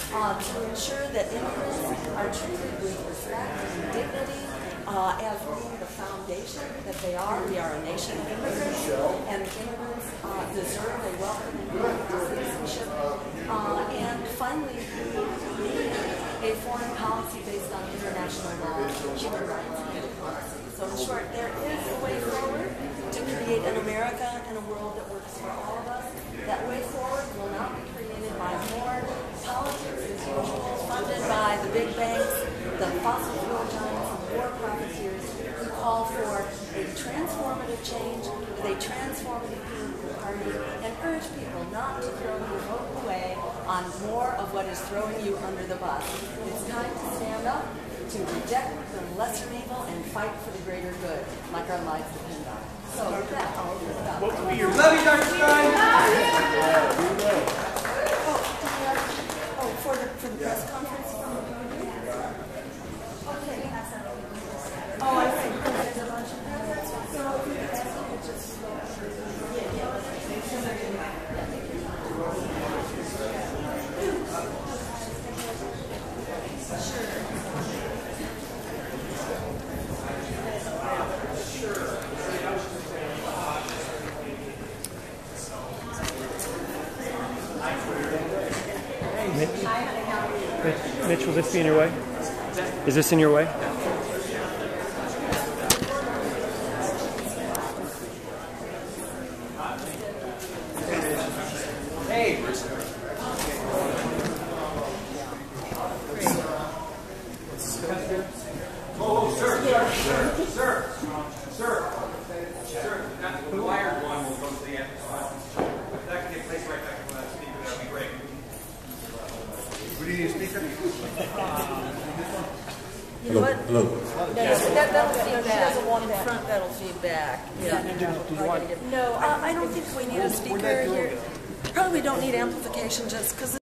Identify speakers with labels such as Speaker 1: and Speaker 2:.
Speaker 1: to ensure that immigrants are treated with respect and dignity as being the foundation that they are. We are a nation of immigrants, and immigrants deserve a welcome and citizenship. And finally, we need a foreign policy based on international law, human rights, and diplomacy. So in short, there is a way forward to create an America and a world that works for all of us. That way forward will not be created by more politics as usual, funded by the big banks, the fossil fuel giants, and the war profiteers who call for a transformative change with a transformative political party and urge people not to throw your vote away on more of what is throwing you under the bus. It's time to stand up, to reject the lesser evil and fight for the greater good, like our lives depend on. So with that, I'll open it up.
Speaker 2: Love you, Dr. Stein!
Speaker 1: For the press conference? Okay. Oh, I see. There's a bunch of presents. So if you ask me to just
Speaker 3: Mitch, will this be in your way? Is this in your way?
Speaker 2: Hey! Oh, sir! The wired one will go to the end. If that can get placed right back to that speaker, that would be great. What do you need, speaker?
Speaker 1: You know what?
Speaker 4: Hello.
Speaker 1: No, that'll feed back. In front, that'll feed back. Yeah. No, I don't think we need a speaker here. Probably don't need amplification just because